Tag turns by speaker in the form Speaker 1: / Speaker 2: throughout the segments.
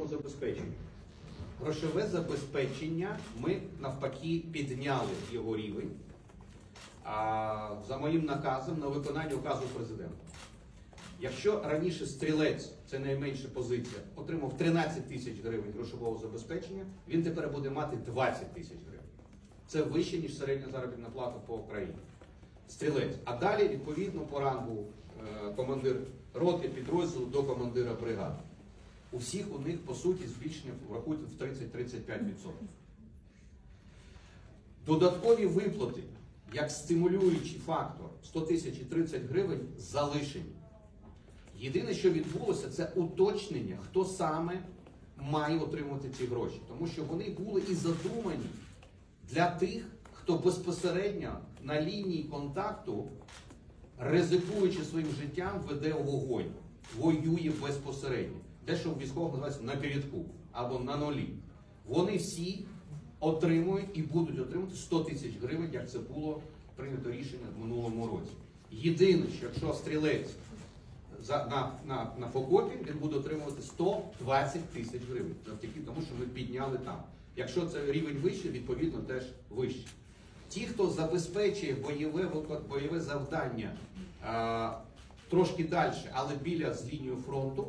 Speaker 1: грошовому забезпеченню. Грошове забезпечення ми навпаки підняли його рівень за моїм наказом на виконання указу президента. Якщо раніше стрілець, це найменша позиція, отримав 13 тисяч гривень грошового забезпечення, він тепер буде мати 20 тисяч гривень. Це вище, ніж середня заробітна плата по Україні. Стрілець. А далі, відповідно, по рангу командир роти, підрозділу до командира бригади. У всіх у них, по суті, збільшення врахуйте в 30-35%. Додаткові виплати, як стимулюючий фактор, 100 тисяч і 30 гривень залишені. Єдине, що відбулося, це уточнення, хто саме має отримувати ці гроші. Тому що вони були і задумані для тих, хто безпосередньо на лінії контакту, ризикуючи своїм життям, веде вогонь, воює безпосередньо. Те, що в військових називається на передку або на нулі. Вони всі отримують і будуть отримувати 100 тисяч гривень, як це було прийнято рішення в минулому році. Єдине, що якщо стрілець на Фокопі, він буде отримувати 120 тисяч гривень. Тому що ми підняли там. Якщо це рівень вищий, відповідно теж вищий. Ті, хто забезпечує бойове завдання трошки далі, але біля з лінією фронту,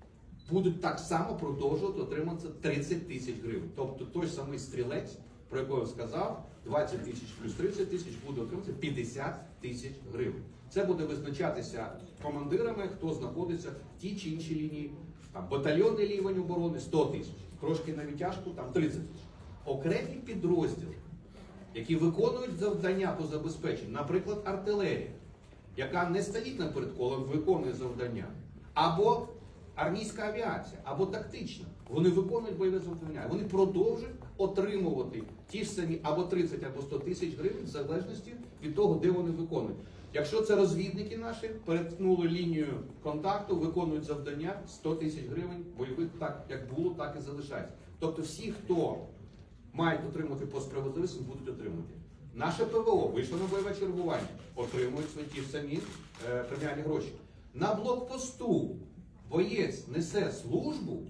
Speaker 1: будуть так само продовжувати отримати 30 тисяч гривень. Тобто той самий стрілець, про якого я сказав, 20 тисяч плюс 30 тисяч, буде отримати 50 тисяч гривень. Це буде визначатися командирами, хто знаходиться в тій чи іншій лінії. Там, батальйонний рівень оборони 100 тисяч, трошки на відтяжку там 30 тисяч. Окремі підрозділи, які виконують завдання по забезпеченню, наприклад, артилерія, яка не стоїть на передку, але виконує завдання, або армійська авіація, або тактична, вони виконують бойове завдання, вони продовжують отримувати ті ж самі або 30, або 100 тисяч гривень, в залежності від того, де вони виконують. Якщо це розвідники наші, переткнули лінію контакту, виконують завдання, 100 тисяч гривень бойових, так як було, так і залишається. Тобто всі, хто мають отримати по справедливості, будуть отримувати. Наше ПВО вийшло на бойове чергування, отримують свої ті самі преміальні гроші. На блокпосту боєць несе службу,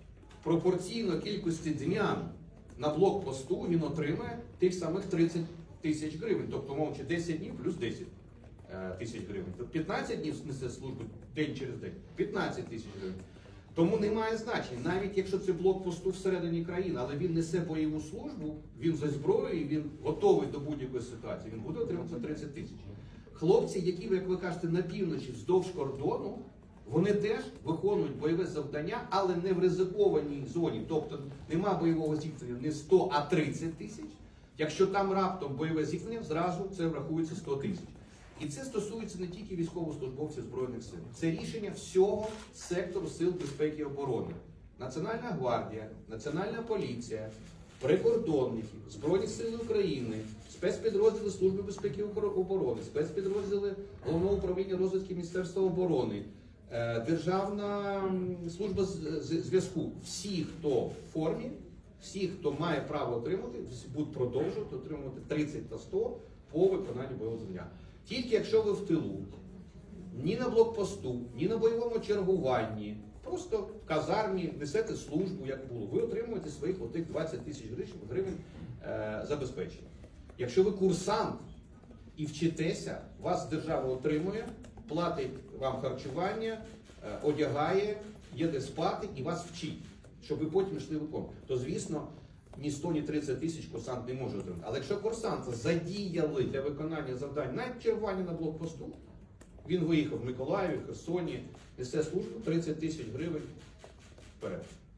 Speaker 1: пропорційно кількості днян на блокпосту він отримає тих самих 30 тисяч гривень. Тобто, мовчи, 10 днів плюс 10 тисяч гривень. Тобто 15 днів несе службу день через день, 15 тисяч гривень. Тому немає значення, навіть якщо це блокпосту всередині країни, але він несе бойову службу, він зі зброєю, він готовий до будь-якої ситуації, він буде отримати 30 тисяч. Хлопці, які, як ви кажете, на півночі, вздовж кордону, вони теж виконують бойове завдання, але не в ризикованій зоні. Тобто нема бойового зіткнення не 100, а 30 тисяч. Якщо там раптом бойове зіткнення, зразу це врахується 100 тисяч. І це стосується не тільки військовослужбовців Збройних сил. Це рішення всього сектору сил безпеки і оборони. Національна гвардія, Національна поліція, прикордонники, Збройні сили України, спецпідрозділи Служби безпеки і оборони, спецпідрозділи Головного управління розвідки Міністерства оборони, Державна служба зв'язку. Всі, хто в формі, всі, хто має право отримати, будуть продовжувати отримувати 30 та 100 по виконанню бойового завдання. Тільки якщо ви в тилу, ні на блокпосту, ні на бойовому чергуванні, просто в казармі несете службу, як було, ви отримуєте своїх отих 20 тисяч гривень забезпечення. Якщо ви курсант і вчитеся, вас держава отримує, платить вам харчування, одягає, є де спати і вас вчить, щоб ви потім йшли виконувати. То, звісно, ні 100, ні 30 тисяч курсант не може отримати. Але якщо курсанта задіяли для виконання завдань на чергуванні на блокпосту, він виїхав в Миколаєві, Херсоні, несе службу, 30 тисяч гривень вперед.